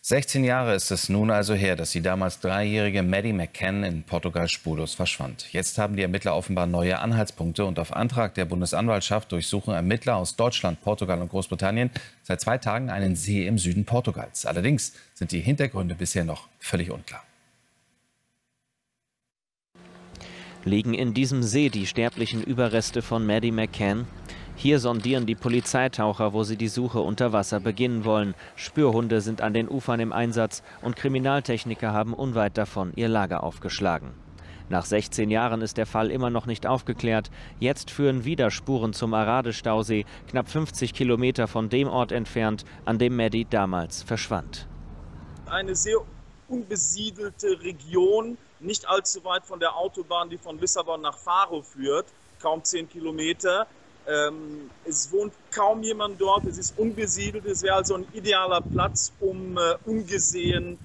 16 Jahre ist es nun also her, dass die damals 3-jährige Maddie McCann in Portugal spurlos verschwand. Jetzt haben die Ermittler offenbar neue Anhaltspunkte und auf Antrag der Bundesanwaltschaft durchsuchen Ermittler aus Deutschland, Portugal und Großbritannien seit 2 Tagen einen See im Süden Portugals. Allerdings sind die Hintergründe bisher noch völlig unklar. Liegen in diesem See die sterblichen Überreste von Maddie McCann? Hier sondieren die Polizeitaucher, wo sie die Suche unter Wasser beginnen wollen. Spürhunde sind an den Ufern im Einsatz und Kriminaltechniker haben unweit davon ihr Lager aufgeschlagen. Nach 16 Jahren ist der Fall immer noch nicht aufgeklärt. Jetzt führen wieder Spuren zum Arade-Stausee, knapp 50 Kilometer von dem Ort entfernt, an dem Maddie damals verschwand. Eine sehr unbesiedelte Region, nicht allzu weit von der Autobahn, die von Lissabon nach Faro führt, kaum 10 Kilometer. Es wohnt kaum jemand dort, es ist unbesiedelt, es wäre also ein idealer Platz, um ungesehen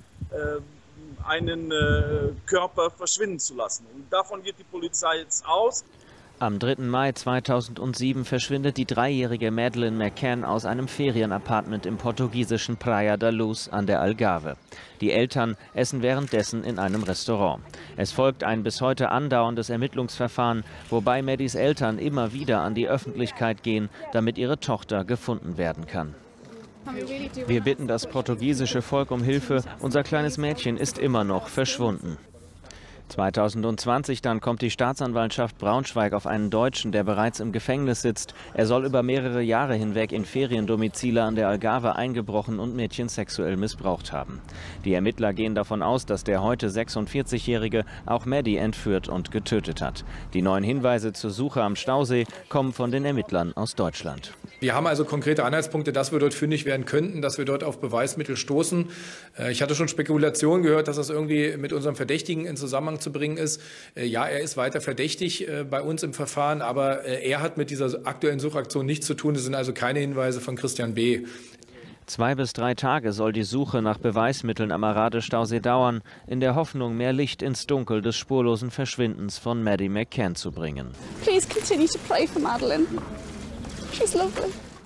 einen Körper verschwinden zu lassen. Und davon geht die Polizei jetzt aus. Am 3. Mai 2007 verschwindet die 3-jährige Madeleine McCann aus einem Ferienapartment im portugiesischen Praia da Luz an der Algarve. Die Eltern essen währenddessen in einem Restaurant. Es folgt ein bis heute andauerndes Ermittlungsverfahren, wobei Maddies Eltern immer wieder an die Öffentlichkeit gehen, damit ihre Tochter gefunden werden kann. Wir bitten das portugiesische Volk um Hilfe. Unser kleines Mädchen ist immer noch verschwunden. 2020 dann kommt die Staatsanwaltschaft Braunschweig auf einen Deutschen, der bereits im Gefängnis sitzt. Er soll über mehrere Jahre hinweg in Feriendomizile an der Algarve eingebrochen und Mädchen sexuell missbraucht haben. Die Ermittler gehen davon aus, dass der heute 46-Jährige auch Maddie entführt und getötet hat. Die neuen Hinweise zur Suche am Stausee kommen von den Ermittlern aus Deutschland. Wir haben also konkrete Anhaltspunkte, dass wir dort fündig werden könnten, dass wir dort auf Beweismittel stoßen. Ich hatte schon Spekulationen gehört, dass das irgendwie mit unserem Verdächtigen in Zusammenhang zu bringen ist. Ja, er ist weiter verdächtig bei uns im Verfahren, aber er hat mit dieser aktuellen Suchaktion nichts zu tun. Es sind also keine Hinweise von Christian B. 2 bis 3 Tage soll die Suche nach Beweismitteln am Arade-Stausee dauern, in der Hoffnung, mehr Licht ins Dunkel des spurlosen Verschwindens von Maddie McCann zu bringen. Please continue to pray for Madeleine. She's lovely.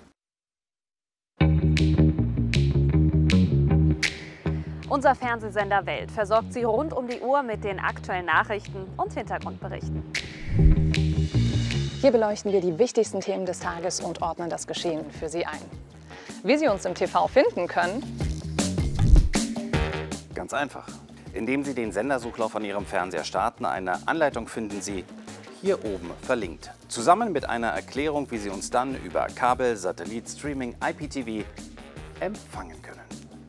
Unser Fernsehsender Welt versorgt Sie rund um die Uhr mit den aktuellen Nachrichten und Hintergrundberichten. Hier beleuchten wir die wichtigsten Themen des Tages und ordnen das Geschehen für Sie ein. Wie Sie uns im TV finden können? Ganz einfach. Indem Sie den Sendersuchlauf an Ihrem Fernseher starten, eine Anleitung finden Sie hier oben verlinkt. Zusammen mit einer Erklärung, wie Sie uns dann über Kabel, Satellit, Streaming, IPTV empfangen können.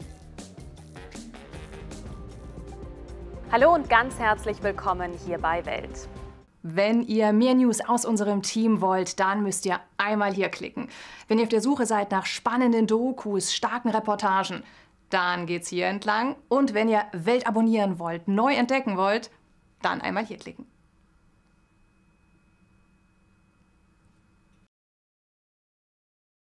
Hallo und ganz herzlich willkommen hier bei Welt. Wenn ihr mehr News aus unserem Team wollt, dann müsst ihr einmal hier klicken. Wenn ihr auf der Suche seid nach spannenden Dokus, starken Reportagen, dann geht's hier entlang. Und wenn ihr Welt abonnieren wollt, neu entdecken wollt, dann einmal hier klicken.